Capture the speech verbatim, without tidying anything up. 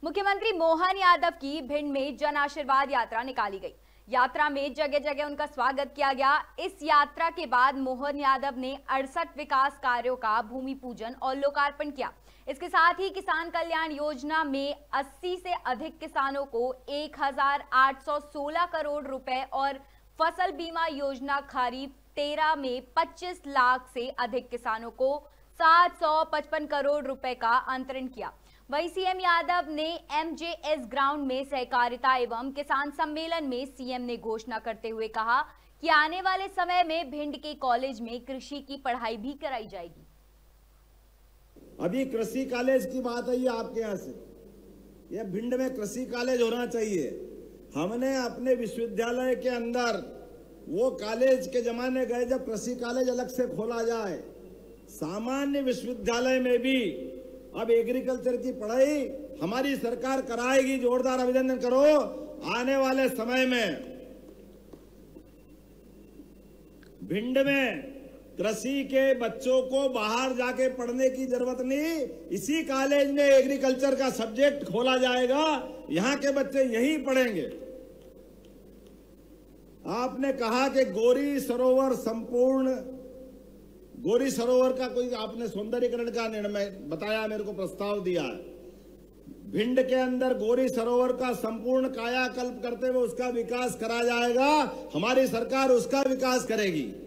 मुख्यमंत्री मोहन यादव की भिंड में जन आशीर्वाद यात्रा निकाली गई। यात्रा में जगह जगह उनका स्वागत किया गया। इस यात्रा के बाद मोहन यादव ने अड़सठ विकास कार्यों का भूमि पूजन और लोकार्पण किया। इसके साथ ही किसान कल्याण योजना में अस्सी से अधिक किसानों को एक हजार आठ सौ सोलह करोड़ रुपए और फसल बीमा योजना खरीफ तेरह में पच्चीस लाख से अधिक किसानों को सात सौ पचपन करोड़ रुपए का अंतरण किया। वहीं सीएम यादव ने एमजेएस ग्राउंड में सहकारिता एवं किसान सम्मेलन में सीएम ने घोषणा करते हुए कहा कि आने वाले समय में भिंड के कॉलेज में कृषि की पढ़ाई भी कराई जाएगी। अभी कृषि कॉलेज की बात आई है आपके यहाँ से, यह भिंड में कृषि कॉलेज होना चाहिए। हमने अपने विश्वविद्यालय के अंदर वो कॉलेज के जमाने गए जब कृषि कॉलेज अलग से खोला जाए। सामान्य विश्वविद्यालय में भी अब एग्रीकल्चर की पढ़ाई हमारी सरकार कराएगी। जोरदार अभिनंदन करो। आने वाले समय में भिंड में कृषि के बच्चों को बाहर जाके पढ़ने की जरूरत नहीं, इसी कॉलेज में एग्रीकल्चर का सब्जेक्ट खोला जाएगा। यहां के बच्चे यहीं पढ़ेंगे। आपने कहा कि गौरी सरोवर संपूर्ण गौरी सरोवर का कोई आपने सौंदर्यीकरण का निर्णय बताया, मेरे को प्रस्ताव दिया है। भिंड के अंदर गौरी सरोवर का संपूर्ण कायाकल्प करते हुए उसका विकास करा जाएगा। हमारी सरकार उसका विकास करेगी।